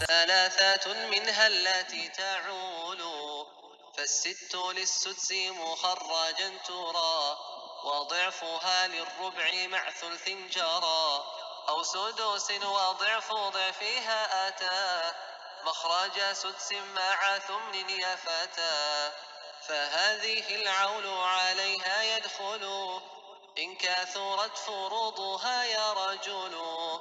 ثلاثات منها التي تعول فالست للسدس مخرجا ترى وضعفها للربع مع ثلث جرى أو سدس وضعف ضعفها أتى مخرج سدس مع ثمن يا فتى فهذه العول عليها يدخل إن كثرت فروضها يا رجل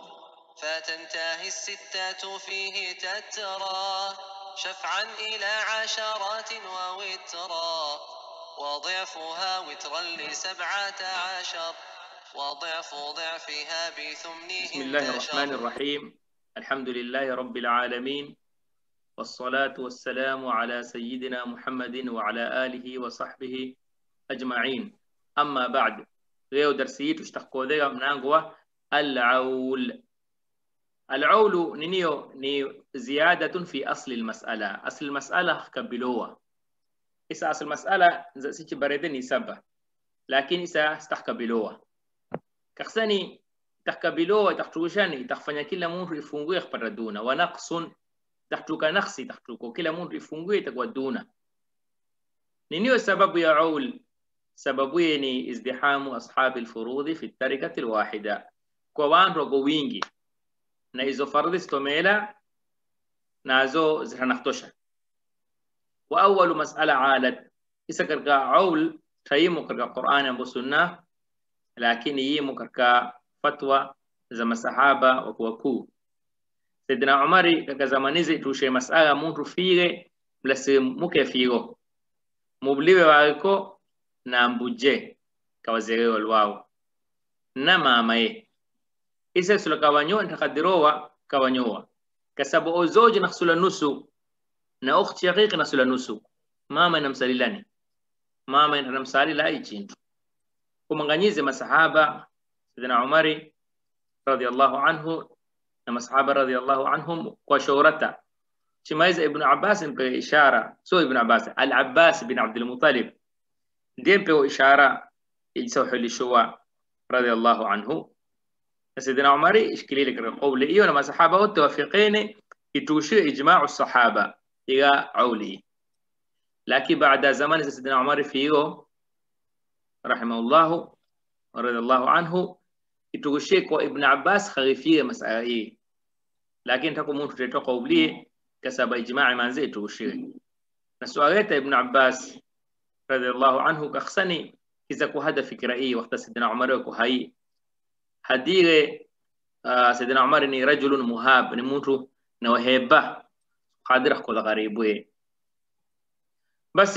فتنتهي الستات فيه تترى شفعا إلى عشرات ووترا وضعفها وترا ل17 وضعف ضعفها بثمنه بسم الله الرحمن الرحيم. الحمد لله رب العالمين والصلاة والسلام على سيدنا محمد وعلى آله وصحبه أجمعين. أما بعد، leo darsi yetu tutakodea mlango wa al-aul. Al-aul ni ziyadatun fi asli al-mas'ala. Asli al-mas'ala kabilowa. Isa asli al-mas'ala sichi barede ni saba, lakini isa stahkabilowa. Kaksani tahkabilowa tahtushani tahfanya kila mtu ifungue kupata duna wa naqsun tahtuka naqsi tahtuko kila mtu ifungue itakuwa duna. Nini sababu ya aul? Sababu ni izdihamu ashabi alfurudhi fi tarikati alwahida, kwa watu wako wingi na hizo fardhi stomela nazo zinahtosha. Wa awwalu mas'ala alat isa katika aul tayimu katika Qur'an na Sunna, lakini yimu katika fatwa za masahaba wakuu. Sayyidina Umar katika zamanizi tushe mas'ala mtu fige mlase muke figo mubliwe wako na mbuje kawazere walwao na mamae isa sulakawanyo ntakadirowa kawanyowa kasabu ozoji nakhsula nusu na ukhti shaqiq nasula nusu mama inamsalilani mama inamsalila ichintu kumanganyize masahaba Sayyidina Umar radiyallahu anhu na masahaba radiyallahu anhum kwa shaurata chimaiza Ibn Abbas mpe ishara ibn Abbas al-Abbas bin Abdul Muttalib ديمبو إشارة يسوح للشواء رضي الله عنه. سيدنا عمر إشكالي لك القول إيه ونما صحابة والتوافقين يتوشي إجماع الصحابة إلى عولي. لكن بعد زمان سيدنا عمر فيه رحمه الله ورضي الله عنه يتوشي كو ابن عباس خريفية مسألة، لكن تكون ممكن تقولي كسب إجماع منزل يتوشي. نسؤالات ابن عباس رضي الله عنه كخسني إذا كهذا فكرة إيه وقت سيدنا عمر وكهاي هديه سيدنا عمر إني رجل مهاب نموتو نوهبة قادر أقول غريبه بس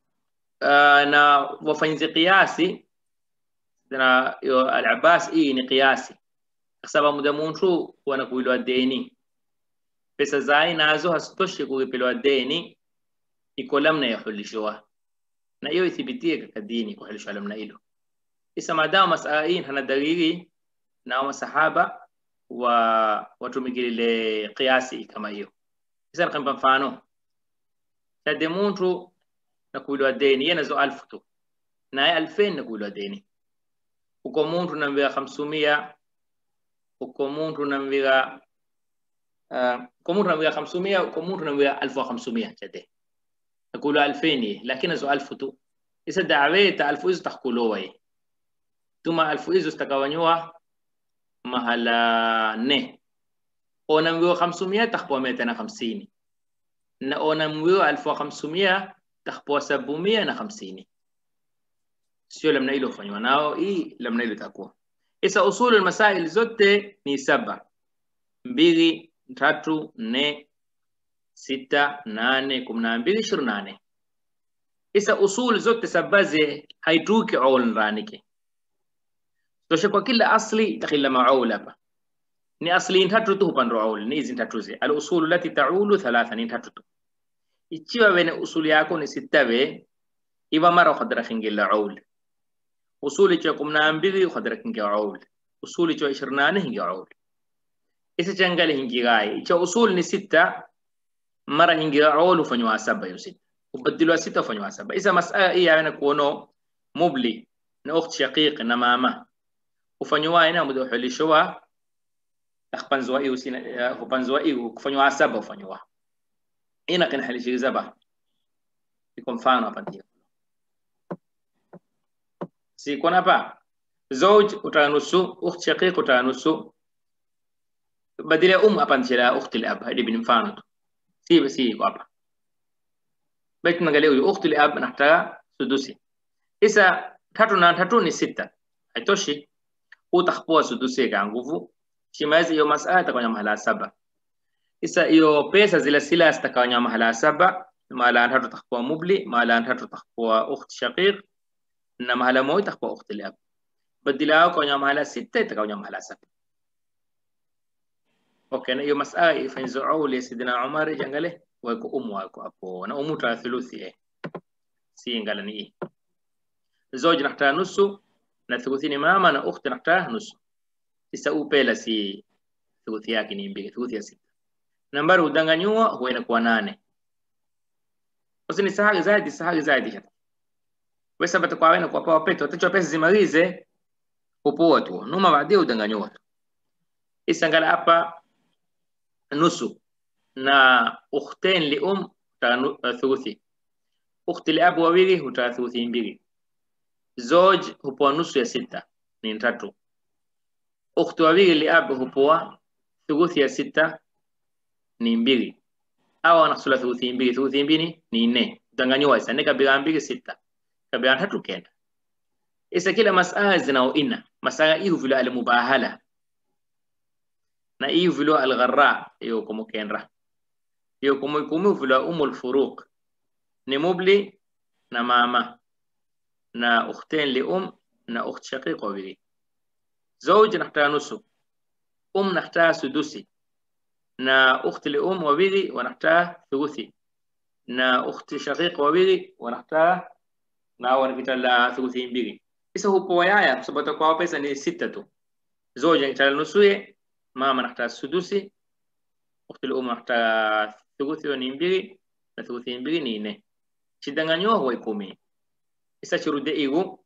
نا وفنز قياسي سيدنا العباس إيه نقياسي سبب مدمونتو وانا كويلو الديني بس زاي نازو هستوشي كويلو الديني يكولمنا يحل شوه na hiyo ithibitie katika dini kwa hilo namna hilo. Isa madama mas'alain hana dalili na masahaba wa watumikile qiyasi kama hiyo. Isa kama mfano tade mtu na kuilwa deni yanazo 1000 tu na 2000 na kuilwa deni. Uko mtu namwambia 500, uko mtu namwambia 500, uko mtu namwambia 1500 tade. أقول 2000 لكن زو 1000 تو إذا دعويت 1000 إذا تحكولوه ثم 1000 إذا استكوانيوه مهلا نه أونمويو 500 تحبوا 250 na أونمويو 1500 تحبوا 750 sio lamna hilo fanywa nao hii lamna hilo itakuwa isa usul almasail zote ni 7 2 3 4 6 8 12 28. Isa usul zote sabaze haituki aul ranike tosha kwa kila asli dakhila ma'aul hapa ni asli tatu tu upande aul ni hizi tatu zi al usul allati ta'ulu 3 ni tatu tu ikiwa wene usuli yako ni 6 iwa mara khadra khingila aul usuli cha 12 khadra khingila aul usuli cha 28 hingi aul isa changale hingi gai cha usul ni 6 mara nyingi aulu fanywa 7 hiyo 6 ubadilwa 6 fanywa 7. Isa mas'ala hii yana kuono mubli na ukhti shaqiq na mama ufanywa ina mudhuhulishwa akhpanzwa hiyo sina hupanzwa hiyo kufanywa 7 hufanywa ina kana hali shi zaba iko mfano hapa ndio si kuna hapa زوج utanusu ukht shaqiq utanusu badala hapa nchela ukhti al-ab hadi bin mfano si hapa basi tunaangalia huyo ukhti al-ab anataka sudusi isa 3 na 3 ni 6 haitoshi utakhpoa sudusi kwa nguvu shimazi hiyo masala itakanya mahala 7 isa hiyo pesa zile sila zitakanya mahala 7 mahala 3 takhpoa mubli mahala 3 takhpoa ukht shaqiq na mahala 1 takhpoa ukhti al-ab badilao kwa mahala 6 itakanya mahala 7 okay na hiyo masala ifanyzo auli sidina Umar jangale wako wako hapo na ta thuluthi si ngala ni زوج نحتاج نص na thuluthini mama na ukhti nahtaji nusu isa upela si thuluthi yake ni mbili thuluthi ya 6 nambari udanganywa huwa inakuwa 8 basi ni sahali zaidi hapa wewe sababu kwa wewe kwa pawa peto utacho pesa zimalize upoa tu numa baadaye udanganywa isa ngala hapa nusu na ukhtain li thuluthi ukhti li abu wawili huta thuluthi mbili زوج hupoa nusu ya 6 ni 3 ukhti wawili li abu hupoa thuluthi ya 6 ni 2 au anasula thuluthi mbili ni 4 danganywa isa nika bila 2 6 kabla 3 kenda isa kila masala zinao ina masala hiyo vile al-mubahala na hiyo vile al-gharra hiyo kama kenra hiyo kama vile al-furuq ni mubli na mama na ukhtain li na ukht shaqiq wawili زوج نحتاج nusu نحتاج sudusi na ukhti li wawili wanahtaji thuluthi na ukhti shaqiq wawili wanahtaji na wanapita thuluthi mbili isa hupo yaya sababu kwa pesa ni 6 tu زوج anahitaji nusu mama anahtaji sudusi ukhti li anahtaji thuluthi ni 2 na thuluthi mbili ni 4 chidanganywa huwa 10 isa churude igu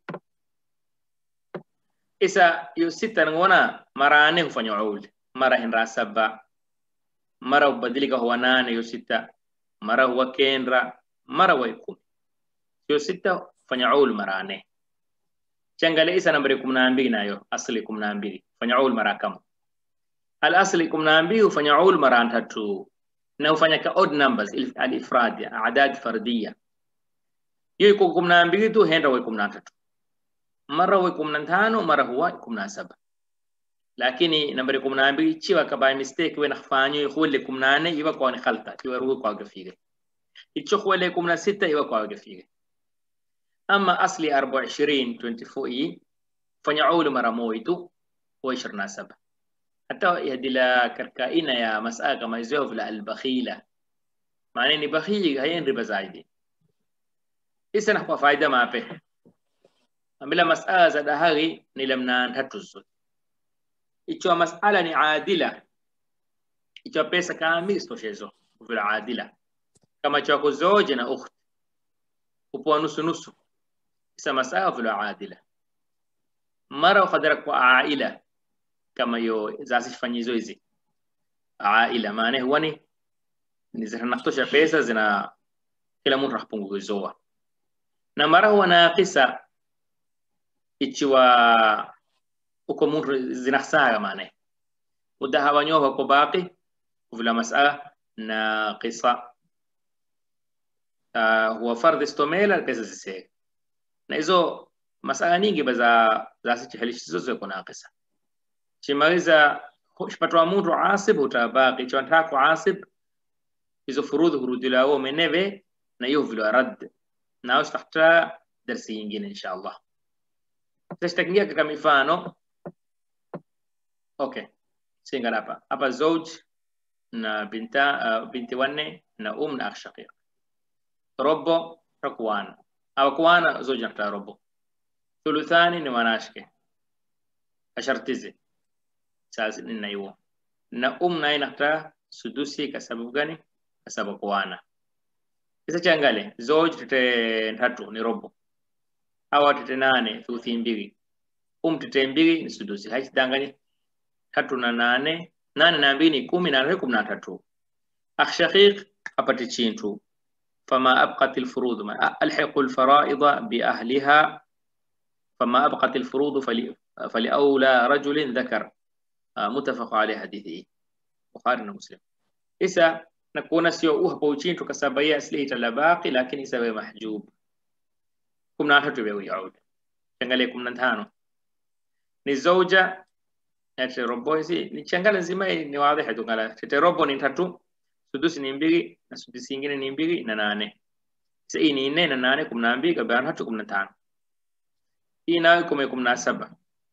isa yu 6 ngona mara 4 hufanya aul mara hinra 7 mara ubadilika huwa 8 yu 6 mara huwa kenra mara huwa 10 yu 6 fanya aul mara 4 changale isa nambari 12 nayo asli 12 fanya aul mara kama al asli 12 hufanya aul mara 3 na hufanya ka odd numbers al ifrad adad fardiya hiyo iko 12 tu henda wa 13 mara wa 15 mara huwa 17 lakini nambari 12 chiwa kaba mistake we nafanywa khule 18 iwa kwa ni khalta iwa ruhu kwa gafige icho khule 16 iwa kwa gafige ama asli 24 24 fanya aulu mara moja tu wa 27 hata yadila karkaina ya masala kama hizo vile al-bakhila maana ni bakhili hayen riba zaidi isa na kwa faida mape ambila masala za dahari ni lamna 3 zote icho masala ni adila icho pesa kamili stoshezo vile adila kama chako zoje na ukht upo nusu nusu isa masala vile adila mara qadara kwa aila kama yo zasifanyizwa hizi aila maana huwa ni zinatosha pesa zina kila mtu rapunguzoa na mara huwa naqisa ichiwa uko mtu zinahsaga maana mudahawanyo kwa baki vile masala naqisa huwa fardh istomela pesa zise na hizo masala nyingi baza zasichihalishizo ziko naqisa chimaliza shipatwa mtu asib utabaki chantako asib hizo furudhu hurudilao meneve na hiyo vile rad na ustahta darsi nyingine inshallah tutakingia kama mifano okay singa hapa زوج na binti wanne na na akh shaqiq robo rakwan au kwana زوج na robo thuluthani ni wanashike ashartize sasa ni hiyo na na inakta sudusi kwa sababu gani kwa sababu kwana kisa changale زوج tete 3 ni robo au tete 8 thuluthi mbili tete mbili ni sudusi haitangani 3 na 8 nane na mbili 10 na 13 akh shaqiq apate chintu فما أبقت الفروض ألحق الفرائض بأهلها فما أبقت الفروض فلأولى رجل ذكر متفق عليه حديثه بخاري ومسلم إذا نكون سيوه بوجين تكسبيا أسليه الباقي لكن إذا محجوب كم ناتو بيو يعود شنغاليكم نتانو نزوجة نتروبو يسي نشنغال نزيماي نواضح تونغالا تتروبو نتاتو sudusi ni mbili na sudusi nyingine ni mbili na 8 sasa hii ni 4 na 8 12 gawana 15 hii nayo 17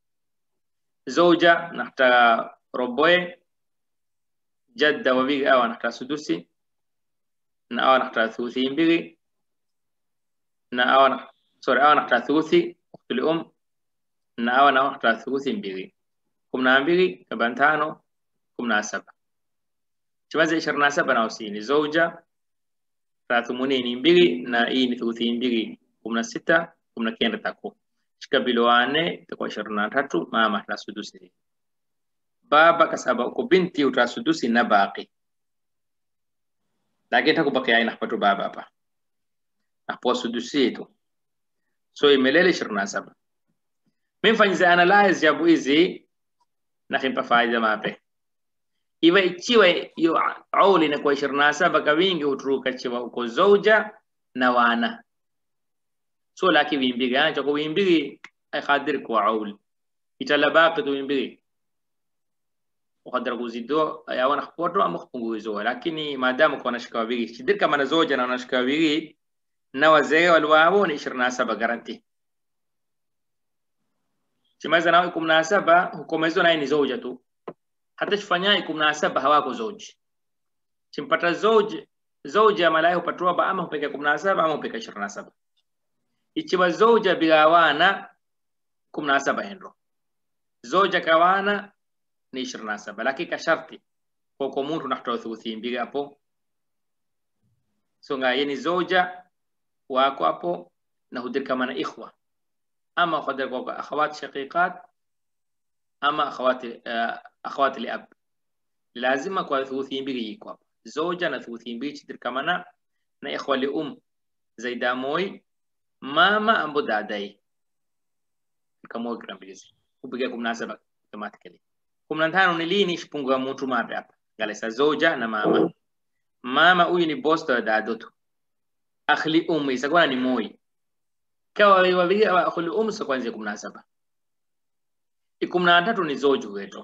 زوجة نحتا ربوي جدة وبيغي أو نحتا سدوسي أو نحتا ثوثي بيغي أو نحتا ثوثي أخت الأم أو نحتا ثوثي بيغي كمنا بيغي كبانتانو كمنا 7 شمازي 27 ناوسيني زوجة ثلاثموني بيغي na hii ni ثوثي بيغي كمنا 6 كمنا كينda tako shikabiloane itakuwa 23 mama na sudusi baba kasaba uko binti utasudusi na baki lakini takubaki aina kupata baba hapa hapo sudusi tu so imelele 27 mimfanyiza analyze jabu hizi na kimpa faida mape iwe ichiwe yo auli na kwa 27 kwa wingi utruka chiwa uko zauja na wana so laki wimbigi anacho kwa wimbigi akadir kwa auli italabaki tu wimbigi وقدر كوزيدو يا وانا خبرته ام خبونغوزو لكن ما دام كنا شكاوي شدير كما زوجة انا شكاوي نوا زي والواو نشرنا 7 garanti chimaza nao 17 hukumu hizo naye ni zauja tu hata shifanya 17 hawako zauji chimpata zauja malai hupatwa ba ama hupeka 17 ama hupeka 27 ichiwa zauja bigawana 17 hendo zauja kawana ni 27 lakini kasharti kwa mtu nahtoa thuthi mbili hapo so ngayeni zauja wako hapo na hudir kama na ikhwa ama qadar kwa akhawat shaqiqat ama akhawat liab lazima kwa thuthi mbili iko hapo zauja na thuthi mbili chidir kama na ikhwa li zaida moy mama ambo dadai kama grambezi kupiga 17 automatically 15 ni lini shipungua mtu mapi hapa galesa zauja na mama huyu ni boss wa dadoto akhli isakuwa ni moi kawa wabi akhli sa kwanza 17 13 ni zauju wetu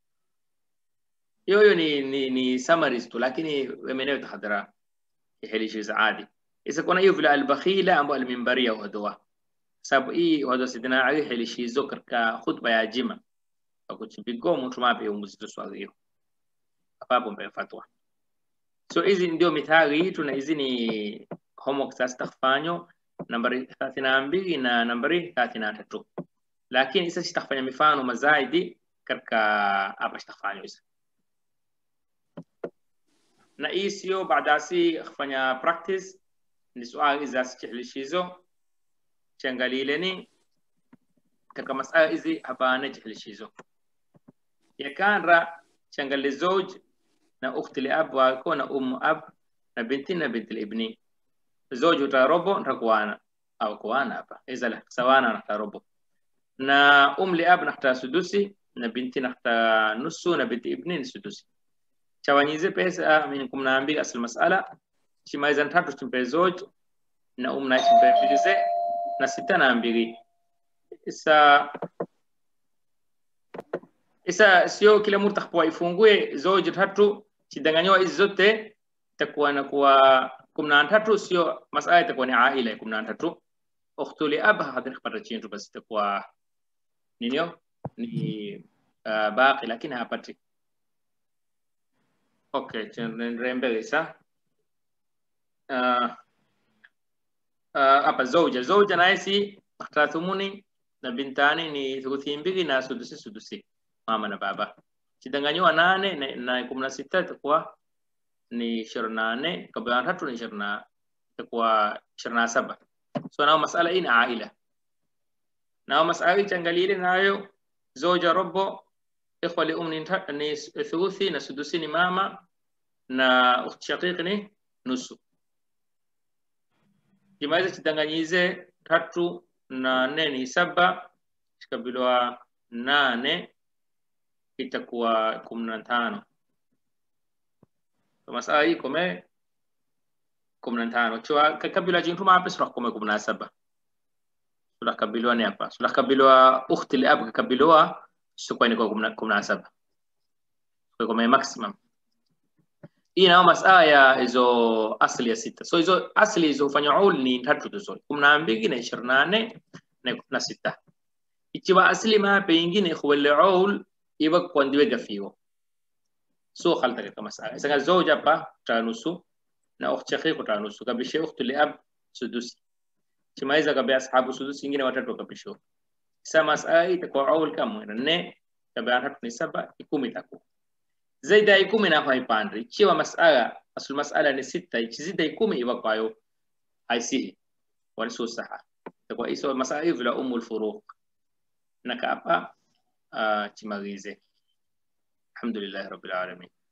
hiyo ni summaries tu lakini wemeneo tahadhara ihelishi zaadi isakuwa hiyo vile al-bakhila ambayo al-minbaria hodwa sababu hii hodwa sidina ali helishi zokar ka khutba ya jima akuchipigo mtu mapi umuzito swali hiyo hapo mbele fatwa so hizi ndio mithali yetu na hizi ni homework sasa tafanywa nambari 32 na nambari 33 lakini sasa sitafanya mifano mazaidi katika hapa sitafanya hizo na hii sio baadasi kufanya practice ni swali za sihlishizo changalileni katika masala hizi hapa najihlishizo yakanra changali zauj na ukhti li ab wako na ab na binti na binti ibni zauj utarobo ntakwana au kwana hapa iza sawana natarobo na li ab nahta sudusi na binti nahta nusu na binti ibni ni sudusi chawanyize pesa min 12 asl masala chimaiza 3 chimpe zauj na na chimpe bize na 6 na 2 isa sio kila mtu takwa ifungue zauji 3 chidanganywa hizo zote itakuwa na kwa 13 sio masala itakuwa ni aila 13 ukhtu li ab hadhi kupata chintu basi itakuwa ninio ni baki lakini hapati okay rembe isa hapa zauja na isi thumuni na bintani ni thuthi mbili na sudusi mama na baba chidanganywa 8 na 16 itakuwa ni 28 kabla 3 ni 20 itakuwa 27 so nao masala hii ni aila nao masala hii changalile nayo zauja robo ikhwa li ni thuluthi na sudusi ni mama na ukhti shaqiq ni nusu. Kimaliza chidanganyize 3 na 4 ni 7 kikabiliwa 8 itakuwa 15. Masala hii kome 15 chwa kakabiliwa jintu hapa sura kome 17 sura kabiliwa ni hapa sura kabiliwa ukhti li ab kakabiliwa sura ni kwa 17 kwa kome maximum. Hii nao masala ya hizo asli ya 6. So hizo asli hizo fanyul ni 3 tu zote 12 na 28 na 6. Ikiwa asli ma pengine khawalul iwa kwandiwe gafiwa. So khalta kama masala. Sasa zawja pa tanusu na ukht shaqiq tanusu kabishe ukht li ab sudusi. Kimaiza kabi ashabu sudusi ingine watatu kabisho. Sasa masala itakuwa aul kama 4 tabia 3 ni 7 10 itakuwa. Zaidi ya 10 na haipandri. Ikiwa masala asul masala ni 6 ikizidi 10 iwa kwayo haisihi walisu saha. Itakuwa hizo masala hivi la umul furuq. Na hapa chimalize. Alhamdulillah rabbil alamin.